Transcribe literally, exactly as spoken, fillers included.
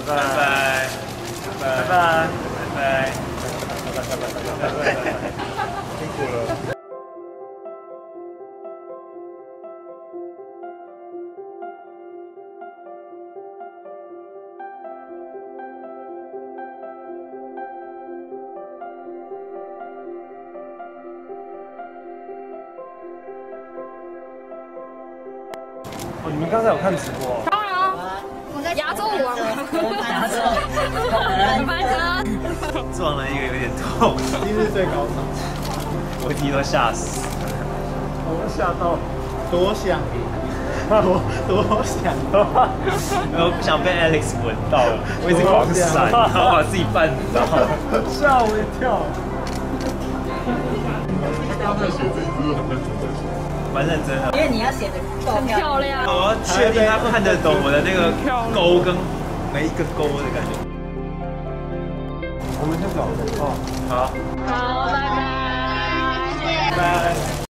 拜拜拜拜拜拜拜，辛苦了。哦，你们刚才有看直播？ 当然啊，我在亚洲舞王， 亚洲， 翻车， 撞了一个有点痛， 今日最高潮， 我弟都吓死， 我吓到，多想，多多想， 然后不想被 Alex 闻到了，我一直狂闪，然后把自己绊倒， 吓我一跳。 刚才写字是很认真的写。 蛮认真的， 因为你要写的够很漂亮。 我要确定他看得懂我的那个勾跟每一个勾的感觉。 我们先走哦。 好。 好，拜拜。